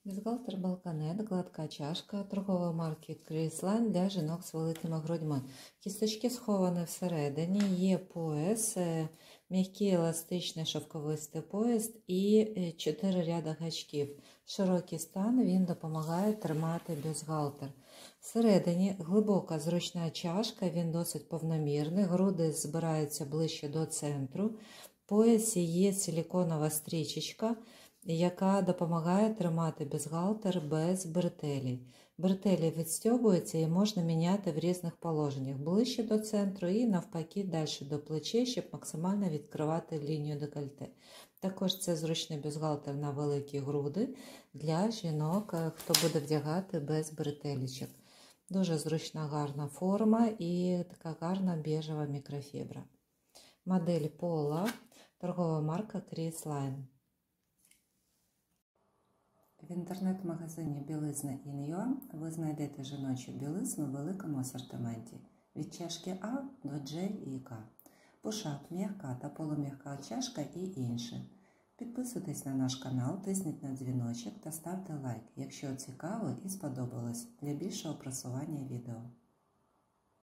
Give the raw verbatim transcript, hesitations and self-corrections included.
Бюстгальтер Балканет, гладка чашка торгової марки Creaseline для жінок з великими грудьми. Кісточки сховані всередині, є пояс, м'який еластичний шовковистий пояс і чотири ряди гачків. Широкий стан, він допомагає тримати бюстгальтер. Всередині глибока зручна чашка, він досить повномірний, груди збираються ближче до центру. В поясі є силіконова стрічечка, яка допомагає тримати бюстгальтер без бретелей. Бретелі відстьобуються і можна міняти в різних положеннях, ближче до центру і навпаки далі до плечей, щоб максимально відкривати лінію декольте. Також це зручний бюстгальтер на великі груди для жінок, хто буде вдягати без бретелічок. Дуже зручна, гарна форма і така гарна біжева мікрофібра. Модель Пола, торгова марка Creaseline. В інтернет-магазині білизна ін ю а ви знайдете жіночу білизну в великому асортименті від чашки А до Джей і К. Пушап, м'яка та полум'яка чашка і інше. Підписуйтесь на наш канал, тисніть на дзвіночок та ставте лайк, якщо цікаво і сподобалось, для більшого просування відео.